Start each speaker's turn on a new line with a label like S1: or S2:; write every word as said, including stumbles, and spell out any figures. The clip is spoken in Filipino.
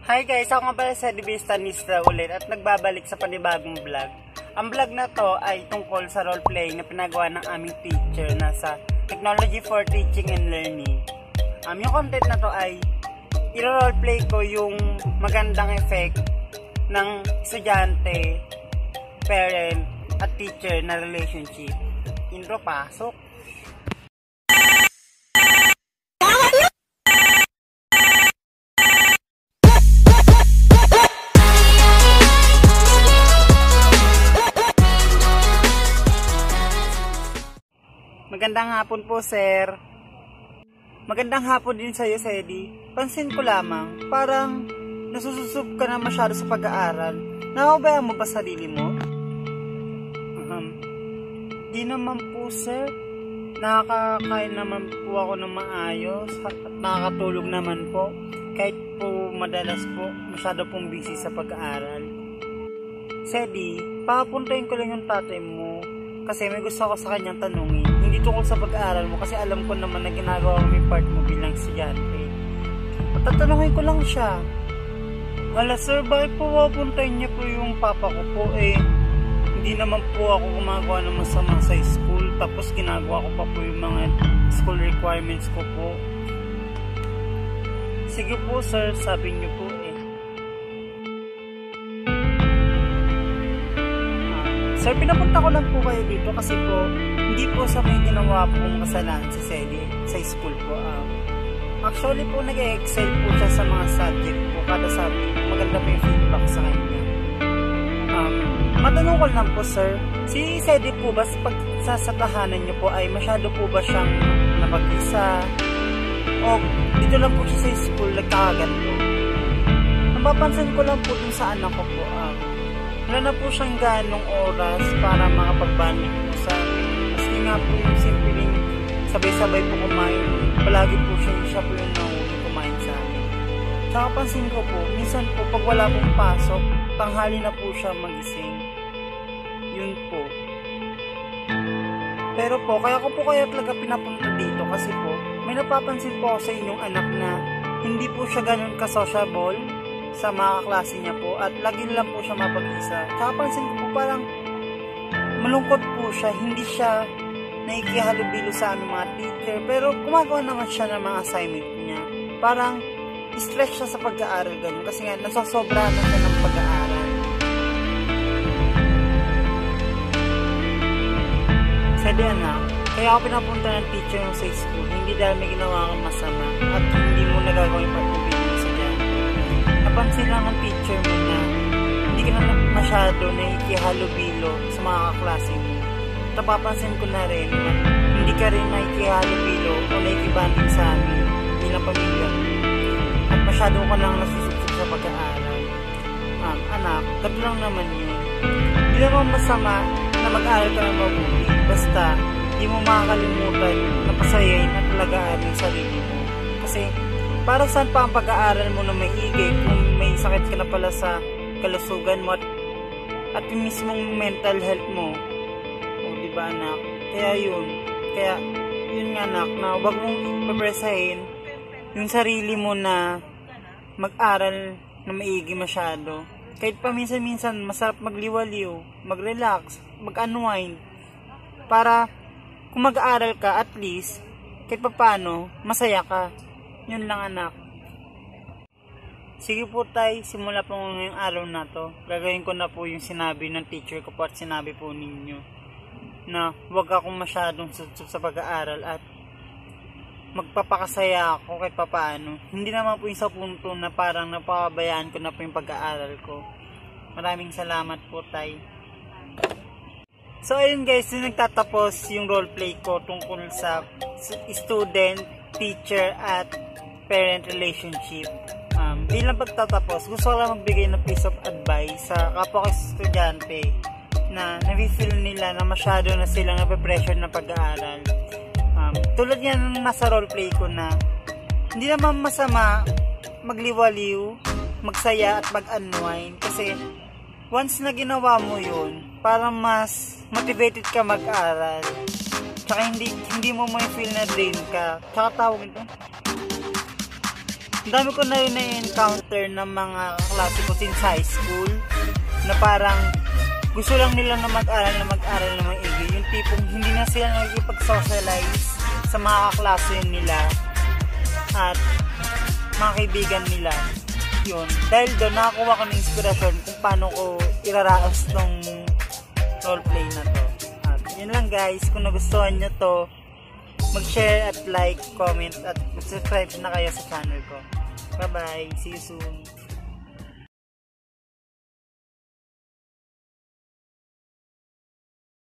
S1: Hi guys, ako nga pala sa Divistanista ulit at nagbabalik sa panibagong vlog. Ang vlog na to ay tungkol sa roleplaying na pinagawa ng aming teacher na sa Technology for Teaching and Learning. Um, yung content na to ay i-roleplay ko yung magandang effect ng estudyante, parent at teacher na relationship. Intro, pasok! Magandang hapon po, sir. Magandang hapon din sa'yo, Sedi. Pansin ko lamang, parang nasususub ka na masyado sa pag-aaral. Napabayaan mo ba sarili mo? Um, di naman po, sir. Nakakain naman po ako ng maayos at nakakatulog naman po. Kahit po madalas po, masyado pong busy sa pag-aaral. Sedi, papuntahin ko lang yung tatay mo kasi may gusto ako sa kanyang tanungin. Hindi tungkol sa pag-aaral mo kasi alam ko naman na ginagawa mo yung part mo bilang estudyante. Tatanungin ko lang siya. Hala sir, bakit po papuntahin niya po yung papa ko po eh? Hindi naman po ako gumagawa ng masama sa school. Tapos ginagawa ko pa po yung mga school requirements ko po. Sige po sir, sabi niyo po eh. Sir, pinapunta ko lang po kayo dito kasi po hindi po sa may ginawa pong kasalanan si Sedi sa school po. Um, actually po nag-excel po siya sa mga subject po. Kada subject, maganda po yung feedback sa kanya. Um, matanong ko lang po sir, si Sedi po ba pag sa tahanan niyo po ay masyado po ba siyang napag-isa? O dito lang po siya sa school nagkakagat po? Napapansin ko lang po dun sa anak ko po. Um, wala na po siyang ganong oras para makapag-bonding po sa amin. Maski nga po yung simpleng sabay-sabay po kumain. Palagi po siya, siya po yung nahuli kumain sa amin. Tsaka pansin ko po, minsan po pag wala pong pasok, tanghali na po siya magising. Yun po. Pero po, kaya ko po kaya talaga pinapunta dito kasi po, may napapansin po ako sa inyong anak na hindi po siya ganon ka-sociable sa mga klase niya po at lagi lang po siya mapag-isa. Kapansin ko po parang malungkot po siya, hindi siya naikihalubilo sa aming mga teacher pero gumagawa naman siya ng mga assignment niya. Parang stress siya sa pag-aaral ganun kasi nga nasasobra na siya ng pag-aaral. Sabi anak, kaya ako pinapunta ng teacher mo sa school hindi dahil may ginawa kang masama at hindi mo nagagawa yung pag-ubig. Napansin lang ang teacher mo na hindi ka na masyado naikihalubilo sa mga kaklase mo. Napapansin ko na rin na hindi ka rin naikihalubilo o naikibanding sa amin bilang pamilya mo. At masyado ka lang nasusubsub sa pag-aaral. Um, anak, gato lang naman yun. Hindi naman masama na mag-aaral ka ng mabuti. Basta, hindi mo makakalimutan na pasayain at alagaan yung sarili mo. Kasi, para saan pa ang pag-aaral mo na may igay kung may sakit ka na pala sa kalusugan mo at, at yung mismong mental health mo? O diba anak? Kaya yun. Kaya yun nga anak na huwag mong papresahin yung sarili mo na mag-aral na maigi masyado. Kahit pa minsan-minsan masarap magliwaliw, mag-relax, mag-unwind. Para kung mag-aaral ka at least kahit pa paano masaya ka. Yun lang anak. Sige po tay, simula po ngayong araw na to. Gagawin ko na po yung sinabi ng teacher ko po at sinabi po ninyo. Na huwag akong masyadong susub sa pag-aaral at magpapakasaya ako kahit papaano. Hindi naman po yung sa punto na parang napapabayaan ko na po yung pag-aaral ko. Maraming salamat po tay. So ayun guys, yung nagtatapos yung roleplay ko tungkol sa student, teacher at parent relationship. Um, bilang pagtatapos, gusto ko lang magbigay ng piece of advice sa kapwa ko estudyante na nafe-feel nila na masyado na silang nape-pressure na pag-aaral. Um, tulad yan nasa roleplay ko na hindi naman masama magliwaliw, magsaya at mag-unwind kasi once na ginawa mo yun, parang mas motivated ka mag-aral. Tsaka hindi, hindi mo may feel na drain ka. Tsaka tawag ito. Ang dami ko na rin na-encounter ng mga klase ko since high school na parang gusto lang nila na mag-aral na mag-aral na maigi. Yung tipong hindi na sila nakikipag-socialize sa mga kaklase nila at mga kaibigan nila. Yun. Dahil doon nakakuha ko ng inspirasyon kung paano ko iraraos tong roleplay na to. At yun lang guys, kung nagustuhan nyo to, mag-share at like, comment at mag-subscribe na kayo sa channel ko. Bye bye, see you soon.